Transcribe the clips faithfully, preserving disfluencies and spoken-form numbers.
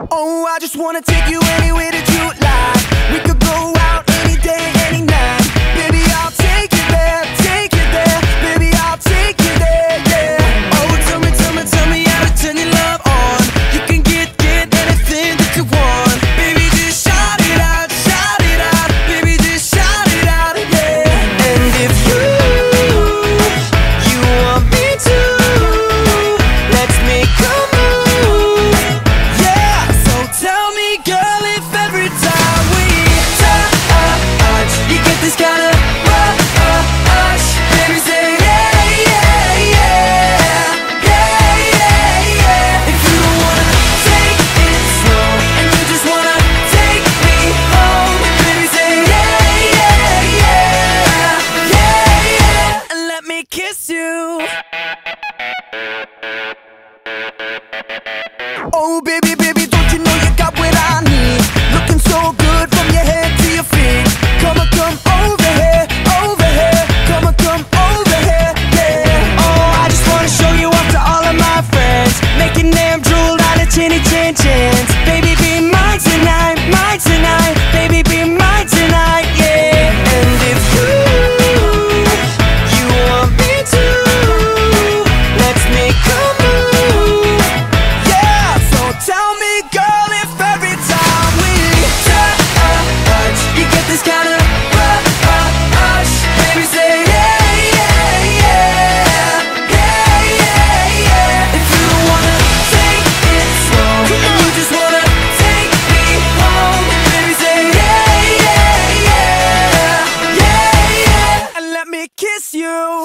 Oh, I just wanna take you anywhere that you like. We could go out any day, any night. Baby, I'll take you there, take you there. Baby, I'll take you there, yeah. Oh, tell me, tell me, tell me how to turn your love on. You can get, get anything that you want. Baby, just shout it out, shout it out. Baby, just shout it out, yeah. And if you, you want me to, let's make a move, yeah. So tell me, girl, if every time we touch, you get this kind of rush. Baby, say yeah, yeah, yeah, yeah, yeah, yeah. If you don't wanna take it slow and you just wanna take me home, baby, say yeah, yeah, yeah, yeah, yeah. And let me kiss you. Oh, baby, baby, don't you know you got what I need? Looking so good from your head to your feet. Come on, come over here, over here. Come on, come over here, yeah. Oh, I just wanna show you off to all of my friends, making them drool out of chinny chin chins. Baby, be mine tonight, mine tonight. Baby, be mine tonight, yeah. And if you, you want me to, let's make a move, yeah. So tell me, girl, if every time we touch, you get this kind of rush. Baby, say yeah, yeah, yeah, yeah, yeah, yeah. If you don't wanna take it slow and you just wanna take me home, baby, say yeah, yeah, yeah, yeah, yeah. And let me kiss you.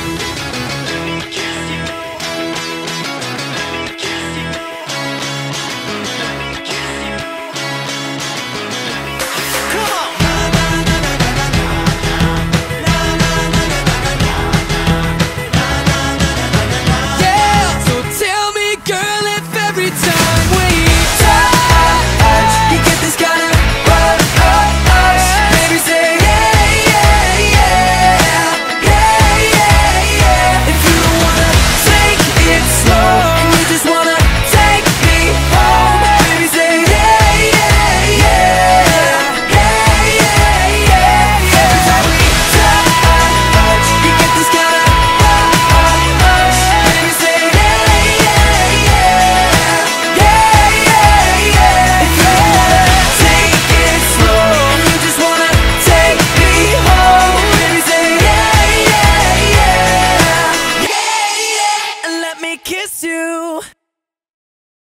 Yeah, so tell me, girl, if every time we touch, you get this kind of rush. Baby, say yeah, yeah, yeah, yeah, yeah, yeah. If you don't wanna take it slow and you just wanna take me home, baby, say yeah, yeah, yeah, yeah, yeah, yeah. Every time we touch, you get this kind of rush. Baby, say yeah, yeah, yeah, yeah, yeah, yeah. If you don't wanna take it slow and you just wanna take me home, baby, say yeah, yeah, yeah, yeah, yeah. And let me kiss you.